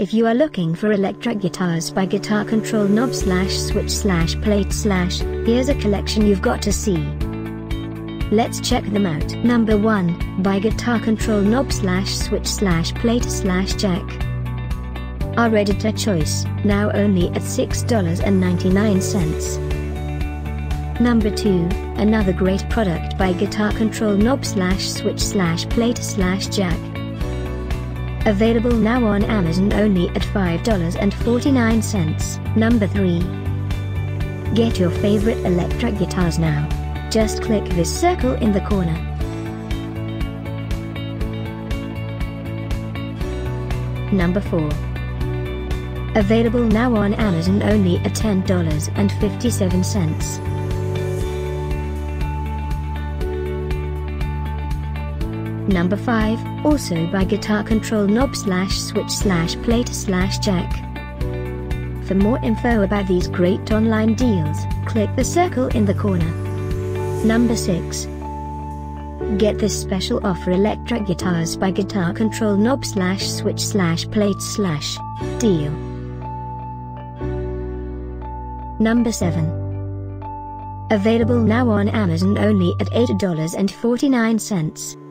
If you are looking for electric guitars by Guitar Control Knob / Switch / Plate / here's a collection you've got to see. Let's check them out. Number 1, by Guitar Control Knob / Switch / Plate / Jack. Our editor choice, now only at $6.99. Number 2, another great product by Guitar Control Knob / Switch / Plate / Jack. Available now on Amazon only at $5.49. Number 3. Get your favorite electric guitars now. Just click this circle in the corner. Number 4. Available now on Amazon only at $10.57. Number 5, also by Guitar Control Knob / Switch / Plate / Jack. For more info about these great online deals, click the circle in the corner. Number 6. Get this special offer electric guitars by Guitar Control Knob / Switch / Plate / Deal. Number 7. Available now on Amazon only at $8.49.